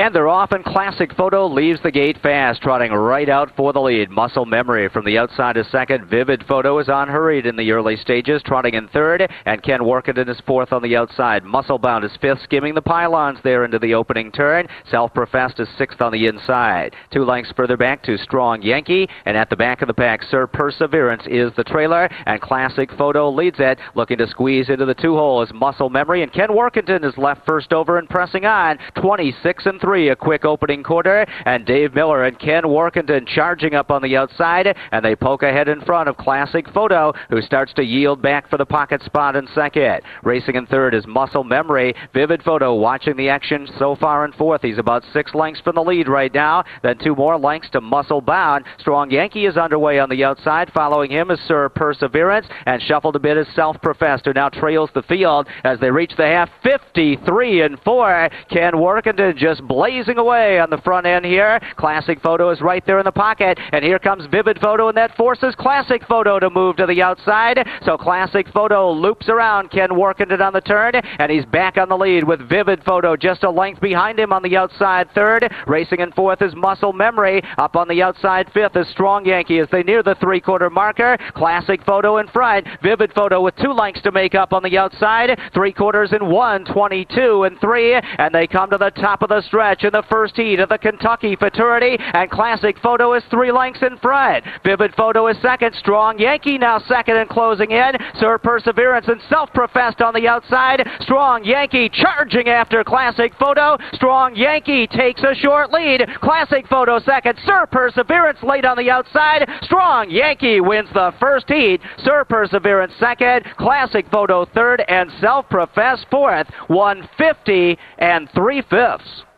And they're off, and Classic Photo leaves the gate fast, trotting right out for the lead. Muscle Memory from the outside is second. Vivid Photo is unhurried in the early stages, trotting in third, and Ken Workington is fourth on the outside. Muscle Bound is fifth, skimming the pylons there into the opening turn. Self-Professed is sixth on the inside. 2 lengths further back to Strong Yankee, and at the back of the pack, Sir Perseverance is the trailer, and Classic Photo leads it, looking to squeeze into the 2-hole is Muscle Memory, and Ken Workington is left first over and pressing on. 26-3, a quick opening quarter, and Dave Miller and Ken Workington charging up on the outside, and they poke ahead in front of Classic Photo, who starts to yield back for the pocket spot in second. Racing in third is Muscle Memory. Vivid Photo watching the action so far in fourth. He's about 6 lengths from the lead right now, then 2 more lengths to Muscle Bound. Strong Yankee is underway on the outside. Following him is Sir Perseverance, and shuffled a bit is Self-Professed, who now trails the field as they reach the half. 53-4. Ken Workington just blazing away on the front end here. Classic Photo is right there in the pocket, and here comes Vivid Photo, and that forces Classic Photo to move to the outside. So Classic Photo loops around Ken Workington on the turn, and he's back on the lead with Vivid Photo just a length behind him on the outside third. Racing in fourth is Muscle Memory. Up on the outside fifth is Strong Yankee as they near the 3/4 marker. Classic Photo in front. Vivid Photo with 2 lengths to make up on the outside. 3/4 in 1, 22-3, and they come to the top of the stretch in the first heat of the Kentucky Futurity, and Classic Photo is 3 lengths in front. Vivid Photo is second. Strong Yankee now second and closing in. Sir Perseverance and Self-Professed on the outside. Strong Yankee charging after Classic Photo. Strong Yankee takes a short lead. Classic Photo second. Sir Perseverance late on the outside. Strong Yankee wins the first heat. Sir Perseverance second. Classic Photo third, and Self-Professed fourth. 150 3/5.